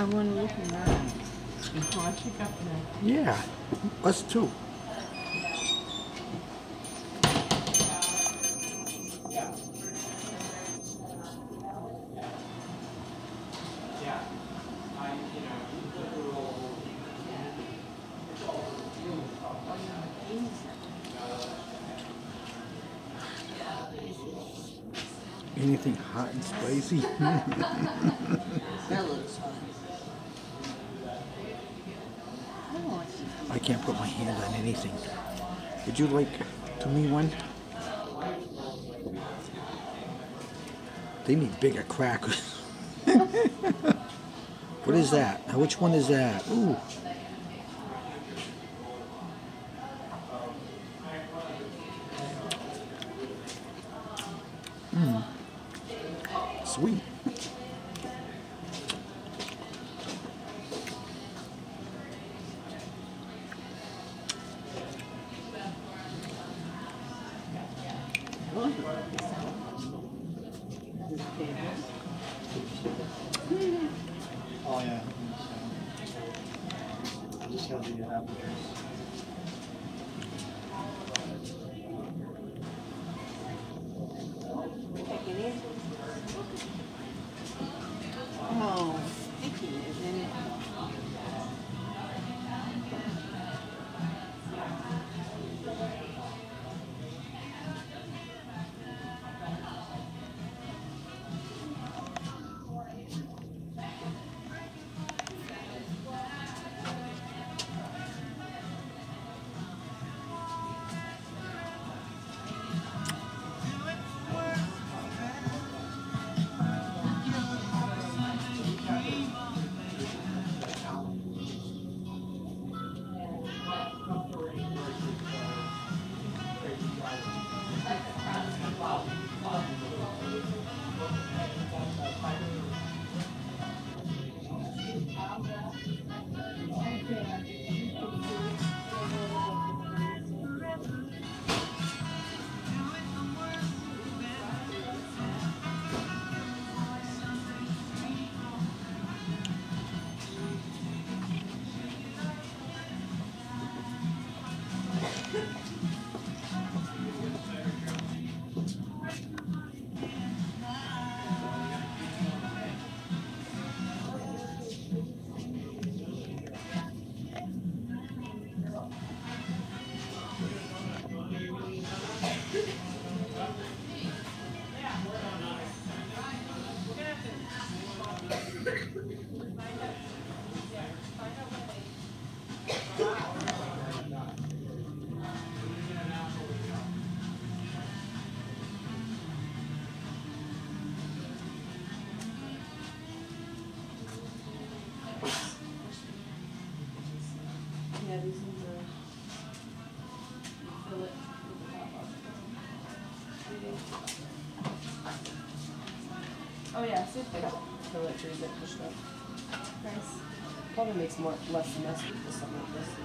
want to look around before I pick up the... Yeah, us too. Anything hot and spicy? That looks fun. I can't put my hand on anything. Would you like to me one? They need bigger crackers. What is that? Which one is that? Ooh. Sweet. Oh yeah. I just have the apple juice. Oh, sticky, isn't it? Yeah, these ones are fillet with the top off. Oh yeah, see if they got fillet trees that pushed up. Nice. Probably makes less mess with something like this.